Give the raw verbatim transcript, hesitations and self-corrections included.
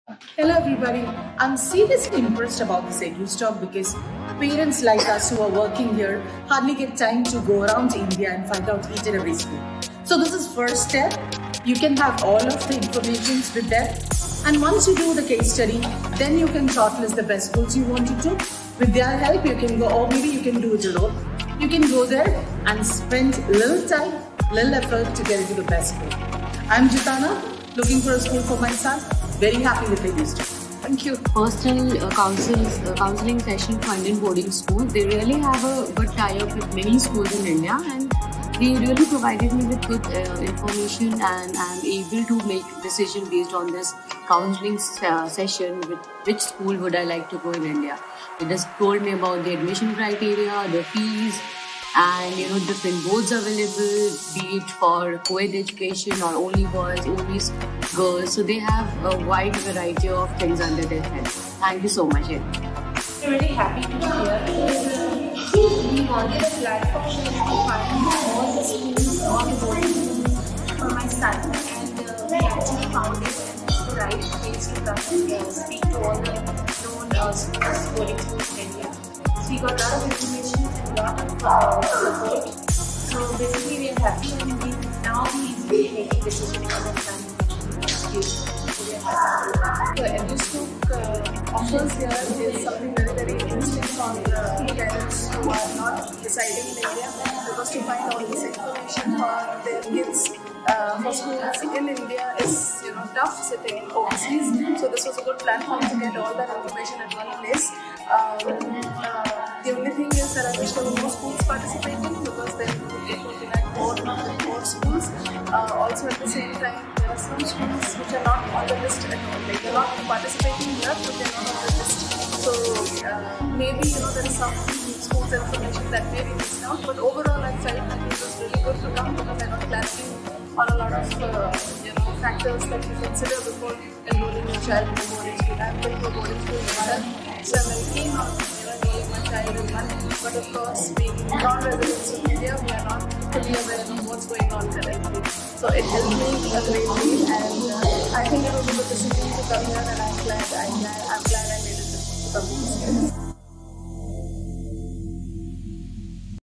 Hello everybody, I'm seriously impressed about this EduStock because parents like us who are working here hardly get time to go around India and find out each and every school. So this is first step. You can have all of the information with them, and once you do the case study, then you can shortlist the best schools you want to do. With their help you can go, or maybe you can do it alone. You can go there and spend little time, little effort to get into the best school. I'm Jitana, looking for a school for my son. Very happy with the EduStock. Thank you. Personal uh, counsels, uh, counseling session for Indian boarding schools. They really have a good tie-up with many schools in India, and they really provided me with good uh, information, and I'm able to make decision based on this counseling uh, session with which school would I like to go in India. They just told me about the admission criteria, the fees, and you know different boards available, be it for co-ed education or only boys, only girls. So they have a wide variety of things under their head. Thank you so much. We're really happy to be here. We wanted a platform to find all the schools, all the boarding schools for my son, and uh, we actually found it, and it's the right place to come and uh, speak to all the known uh, schools, boarding schools in India. So we got a lot of information and a lot of uh, support. So basically we are happy, and we now be easily making decisions for our son. The EduStock uh, offers here is something very very interesting for uh, parents who are not residing in India, because to find all this information for their kids uh, for schools in India is you know tough sitting overseas. So this was a good platform to get all that information at one place. Um, uh, the only thing is that I wish there were more schools participating, because then it would be like more, more schools. Uh, also at the same time, there are some schools which are not on the list at all. Like they're not participating here, but they're not on the list. So uh, maybe you know there is some schools information that may be missed out. But overall, I felt that it was really good to come, because I got clarity on a lot of uh, you know factors that you consider before enrolling your child in a boarding school. I'm going to a boarding school myself, so I'm very keen on you know enrolling my child in one. But of course, being non-residents of India, we are not fully aware of what's going on currently. So it helped me a great deal, and uh, I think it was a good decision to come here, and I'm glad, I'm glad, I'm glad I made it to come here.